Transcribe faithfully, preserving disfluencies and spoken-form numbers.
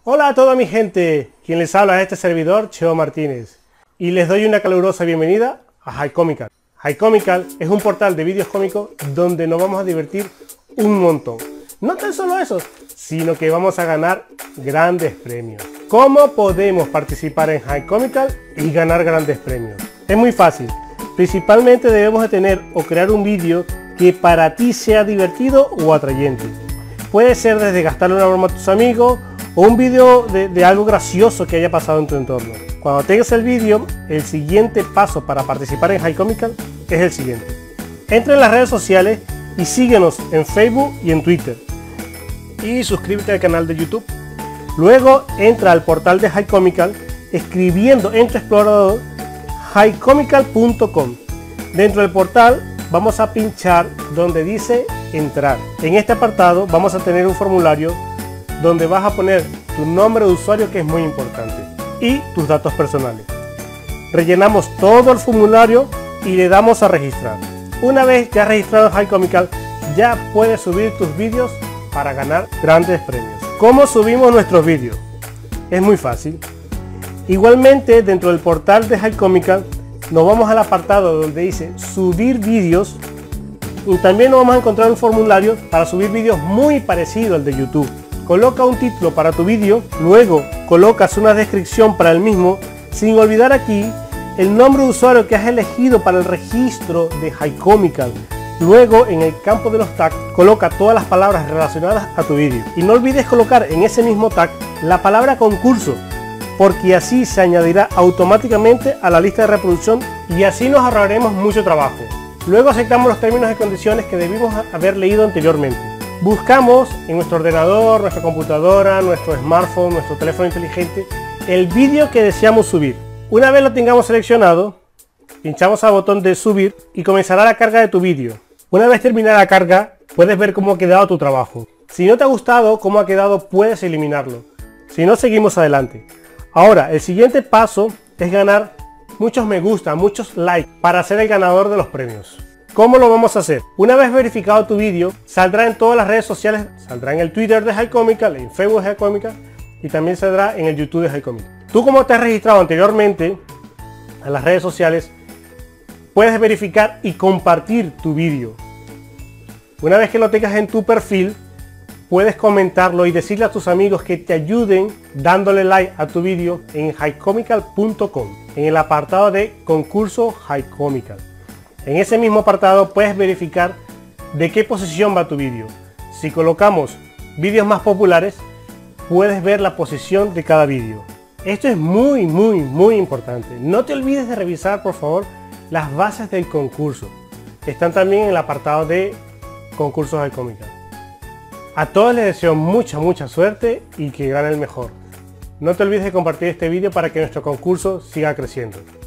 Hola a toda mi gente, quien les habla es este servidor, Cheo Martínez, y les doy una calurosa bienvenida a HiComical. HiComical es un portal de vídeos cómicos donde nos vamos a divertir un montón. No tan solo eso, sino que vamos a ganar grandes premios. ¿Cómo podemos participar en HiComical y ganar grandes premios? Es muy fácil. Principalmente debemos de tener o crear un vídeo que para ti sea divertido o atrayente. Puede ser desde gastarle una broma a tus amigos o un vídeo de, de algo gracioso que haya pasado en tu entorno. Cuando tengas el vídeo, el siguiente paso para participar en HiComical es el siguiente. Entra en las redes sociales y síguenos en Facebook y en Twitter. Y suscríbete al canal de YouTube. Luego entra al portal de HiComical escribiendo en tu explorador hicomical punto com. Dentro del portal vamos a pinchar donde dice entrar. En este apartado vamos a tener un formulario donde vas a poner tu nombre de usuario, que es muy importante, y tus datos personales. Rellenamos todo el formulario y le damos a registrar. Una vez ya registrado en HiComical, ya puedes subir tus vídeos para ganar grandes premios. ¿Cómo subimos nuestros vídeos? Es muy fácil. Igualmente, dentro del portal de HiComical nos vamos al apartado donde dice subir vídeos, y también nos vamos a encontrar un formulario para subir vídeos muy parecido al de YouTube. Coloca un título para tu vídeo, luego colocas una descripción para el mismo, sin olvidar aquí el nombre de usuario que has elegido para el registro de HiComical. Luego, en el campo de los tags, coloca todas las palabras relacionadas a tu vídeo. Y no olvides colocar en ese mismo tag la palabra concurso, porque así se añadirá automáticamente a la lista de reproducción y así nos ahorraremos mucho trabajo. Luego aceptamos los términos y condiciones que debimos haber leído anteriormente. Buscamos en nuestro ordenador, nuestra computadora, nuestro smartphone, nuestro teléfono inteligente, el vídeo que deseamos subir. Una vez lo tengamos seleccionado, pinchamos al botón de subir y comenzará la carga de tu vídeo. Una vez terminada la carga, puedes ver cómo ha quedado tu trabajo. Si no te ha gustado cómo ha quedado, puedes eliminarlo. Si no, seguimos adelante. Ahora, el siguiente paso es ganar muchos me gusta, muchos likes para ser el ganador de los premios. ¿Cómo lo vamos a hacer? Una vez verificado tu vídeo, saldrá en todas las redes sociales, saldrá en el Twitter de HiComical, en Facebook de HiComical y también saldrá en el YouTube de HiComical. Tú, como te has registrado anteriormente en las redes sociales, puedes verificar y compartir tu vídeo. Una vez que lo tengas en tu perfil, puedes comentarlo y decirle a tus amigos que te ayuden dándole like a tu vídeo en hicomical punto com, en el apartado de concurso HiComical. En ese mismo apartado puedes verificar de qué posición va tu vídeo. Si colocamos vídeos más populares, puedes ver la posición de cada vídeo. Esto es muy, muy, muy importante. No te olvides de revisar, por favor, las bases del concurso. Están también en el apartado de concursos HiComical. A todos les deseo mucha, mucha suerte y que gane el mejor. No te olvides de compartir este vídeo para que nuestro concurso siga creciendo.